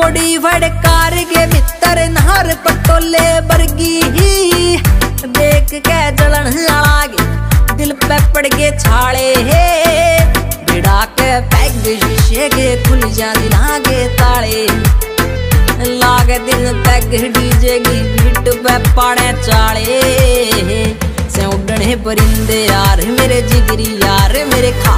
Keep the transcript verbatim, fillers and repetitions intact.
modified car के भीतर नहर पटोले बरगी ही देख के जलन लागे दिल पे पड़ के छाले हे बिड़ा के पैग शीशे के खुल जा दिलागे ताले लागे दिल पैग डीजे की बीट पे पाड़े चाले से उड़ने परिंदे यार मेरे जिगरी यार मेरे